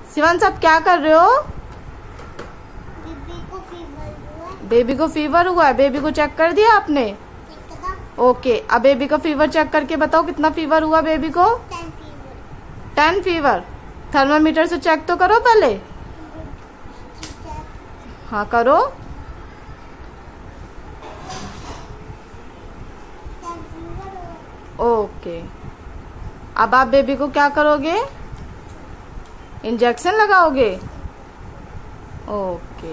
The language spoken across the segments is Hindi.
शिवांश आप क्या कर रहे हो? बेबी को फीवर हुआ है। बेबी को चेक कर दिया आपने? ओके, अब बेबी का फीवर चेक करके बताओ कितना फीवर हुआ बेबी को? 10 फीवर। थर्मामीटर से चेक तो करो पहले। हाँ करो। ओके, अब आप बेबी को क्या करोगे? इंजेक्शन लगाओगे? ओके,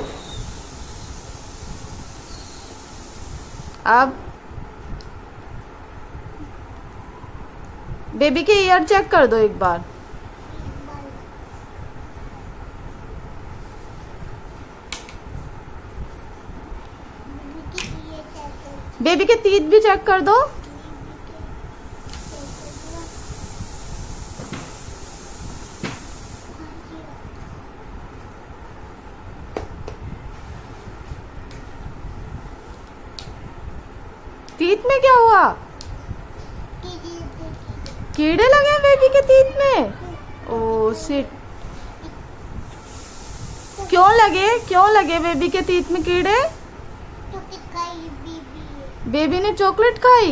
अब बेबी के ईयर चेक कर दो एक बार। बेबी के तीत भी चेक कर दो। तीत में क्या हुआ? कीड़े लगे हैं बेबी के तीत में। ओह शिट, क्यों लगे बेबी के तीत में कीड़े? बेबी ने चॉकलेट खाई।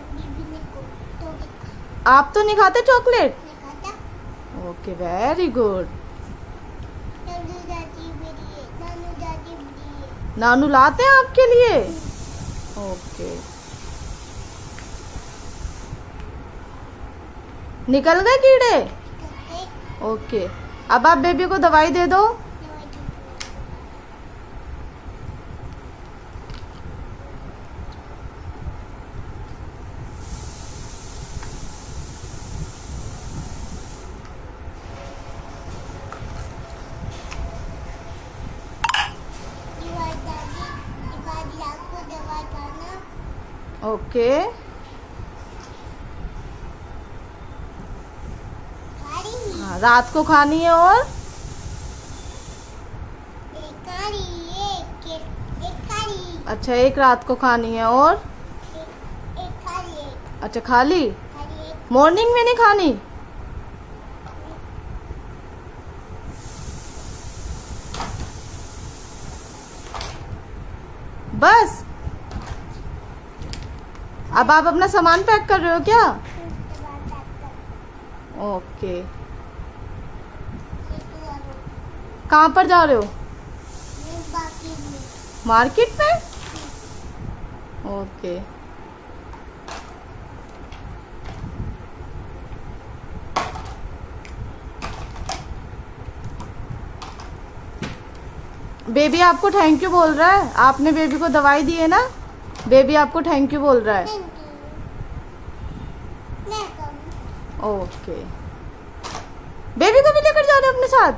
आप तो नहीं खाते चॉकलेट? Okay, very good. नानू लाते हैं आपके लिए? ओके, निकल गए कीड़े? ओके, अब आप बेबी को दवाई दे दो। ओके, हाँ, रात को खानी है और अच्छा एक रात को खानी है और अच्छा खाली मॉर्निंग में नहीं खानी? बस अब आप अपना सामान पैक कर रहे हो क्या? ओके, कहाँ पर जा रहे हो? मार्केट में? ओके, बेबी आपको थैंक यू बोल रहा है। आपने बेबी को दवाई दी है ना? बेबी आपको थैंक यू बोल रहा है। ओके, बेबी को भी लेकर जा रहे हो अपने साथ?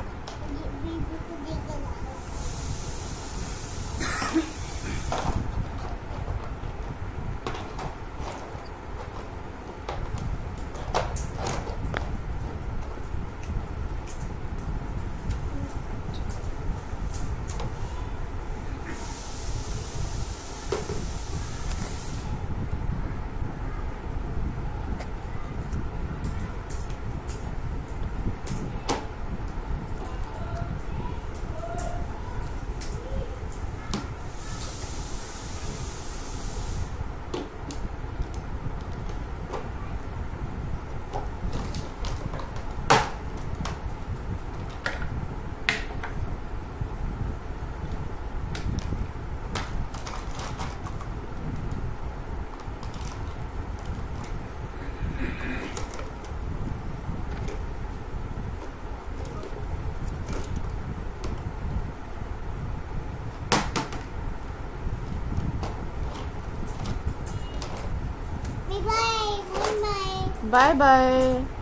Bye bye.